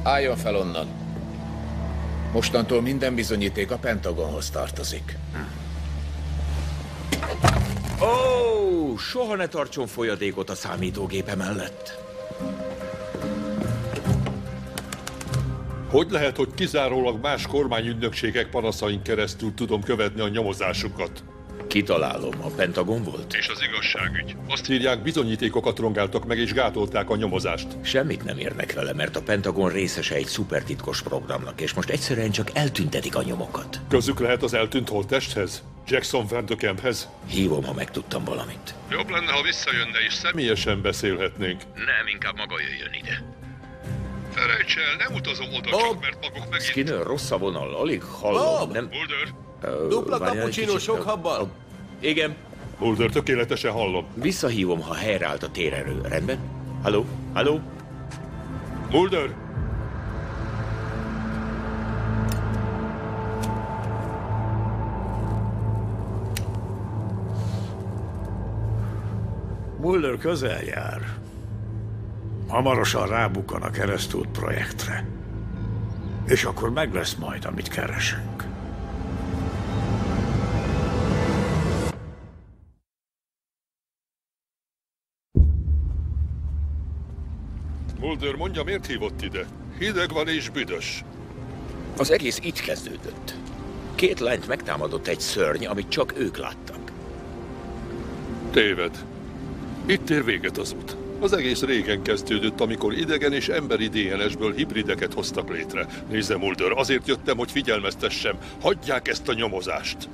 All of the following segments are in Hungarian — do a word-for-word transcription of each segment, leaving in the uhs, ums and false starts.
Álljon fel onnan. Mostantól minden bizonyíték a Pentagonhoz tartozik. Ó, oh, soha ne tartson folyadékot a számítógépe mellett. Hogy lehet, hogy kizárólag más kormányügynökségek panaszain keresztül tudom követni a nyomozásukat? Kitalálom, a Pentagon volt? És az igazságügy. Azt írják, bizonyítékokat rongáltak meg és gátolták a nyomozást. Semmit nem érnek vele, mert a Pentagon részese egy szupertitkos programnak, és most egyszerűen csak eltüntetik a nyomokat. Közük lehet az eltűnt holttesthez? Jackson Van de Kemphez? Hívom, ha megtudtam valamit. Jobb lenne, ha visszajönne és személyesen beszélhetnénk. Nem, inkább maga jöjjön ide. Felejts el, nem utazom oda, Bob! csak mert maguk megint... Skinner, rossz a vonal, alig hallom, Bob! nem... Mulder? Uh, Dupla várjál egy cappuccino kicsit. sok habbal? Uh, igen. Mulder, tökéletesen hallom. Visszahívom, ha helyreállt a térerő. Rendben? Halló? Halló? Mulder? Mulder közel jár. Hamarosan rábukkan a Keresztút projektre. És akkor meg lesz majd, amit keresünk. Mulder, mondja, miért hívott ide? Hideg van és büdös. Az egész így kezdődött. Két lányt megtámadott egy szörny, amit csak ők láttak. Téved. Itt ér véget az út. Az egész régen kezdődött, amikor idegen és emberi dé en es-ből hibrideket hoztak létre. Nézze, Mulder, azért jöttem, hogy figyelmeztessem. Hagyják ezt a nyomozást.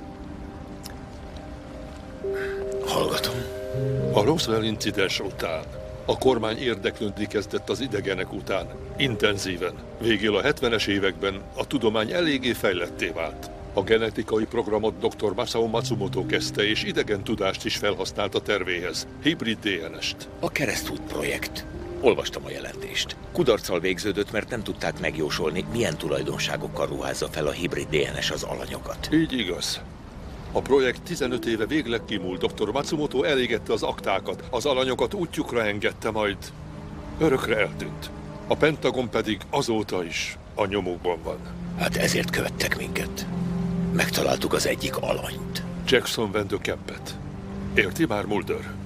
Hallgatom. A Roswell incidens után a kormány érdeklődni kezdett az idegenek után. Intenzíven. Végül a hetvenes években a tudomány eléggé fejletté vált. A genetikai programot doktor Masao Matsumoto kezdte, és idegen tudást is felhasznált a tervéhez. Hibrid dé en es-t. A Keresztút projekt. Olvastam a jelentést. Kudarccal végződött, mert nem tudták megjósolni, milyen tulajdonságokkal ruházza fel a hibrid dé en es az alanyokat. Így igaz. A projekt tizenöt éve végleg kimúlt. doktor Matsumoto elégette az aktákat, az alanyokat útjukra engedte, majd örökre eltűnt. A Pentagon pedig azóta is a nyomukban van. Hát ezért követtek minket. Megtaláltuk az egyik alanyt. Jackson Van de Kempet. Érti már, Mulder?